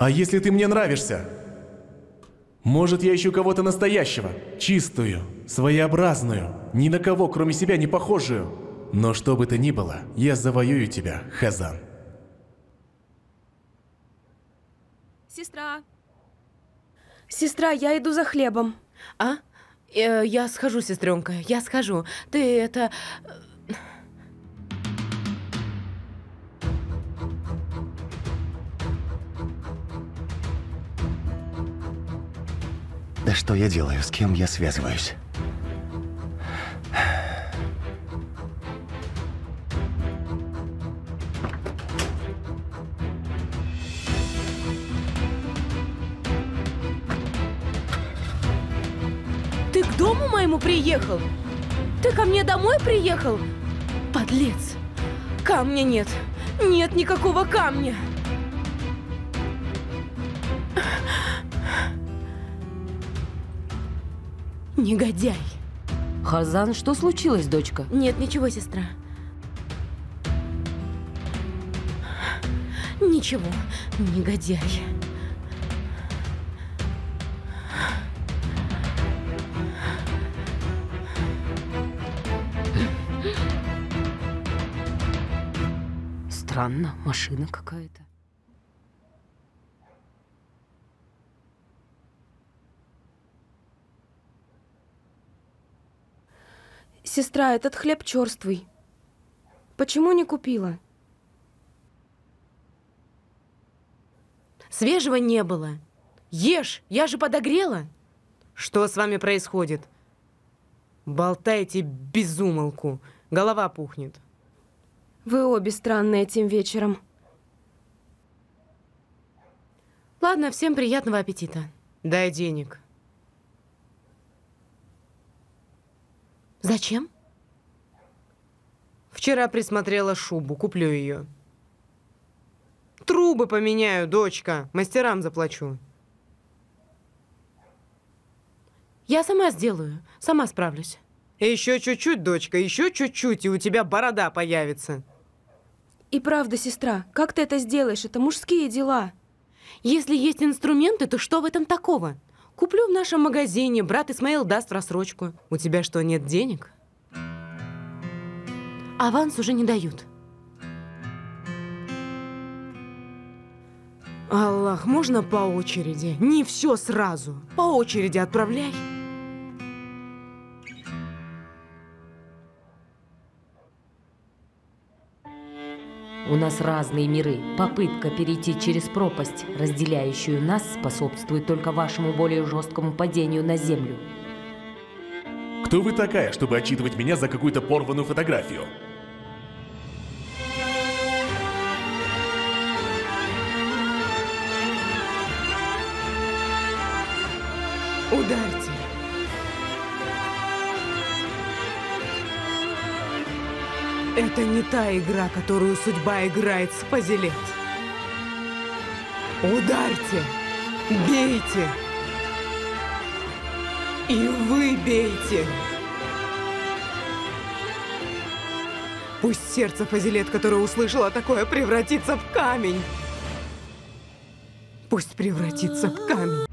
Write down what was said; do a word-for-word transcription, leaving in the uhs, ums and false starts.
А если ты мне нравишься? Может, я ищу кого-то настоящего, чистую, своеобразную, ни на кого, кроме себя, не похожую. Но что бы то ни было, я завоюю тебя, Хазан. Сестра. Сестра, я иду за хлебом. А? Э, я схожу, сестренка, я схожу. Ты это... Да что я делаю? С кем я связываюсь? Ты к дому моему приехал? Ты ко мне домой приехал? Подлец! Камня нет! Нет никакого камня! Негодяй! Хазан, что случилось, дочка? Нет, ничего, сестра. Ничего, негодяй. Странно, машина какая-то. Сестра, этот хлеб черствый. Почему не купила? Свежего не было. Ешь, я же подогрела. Что с вами происходит? Болтайте без умолку. Голова пухнет. Вы обе странные этим вечером. Ладно, всем приятного аппетита. Дай денег. Зачем? Вчера присмотрела шубу, куплю ее. Трубы поменяю, дочка. Мастерам заплачу. Я сама сделаю, сама справлюсь. Еще чуть-чуть, дочка, еще чуть-чуть, и у тебя борода появится. И правда, сестра, как ты это сделаешь? Это мужские дела. Если есть инструменты, то что в этом такого? Куплю в нашем магазине, брат Исмаил даст в рассрочку. У тебя что, нет денег? Аванс уже не дают. Аллах, можно по очереди? Не все сразу. По очереди отправляй. У нас разные миры. Попытка перейти через пропасть, разделяющую нас, способствует только вашему более жесткому падению на землю. Кто вы такая, чтобы отчитывать меня за какую-то порванную фотографию? Ударьте. Это не та игра, которую судьба играет с Фазилет. Ударьте, бейте. И вы бейте. Пусть сердце Фазилет, которое услышало такое, превратится в камень. Пусть превратится в камень.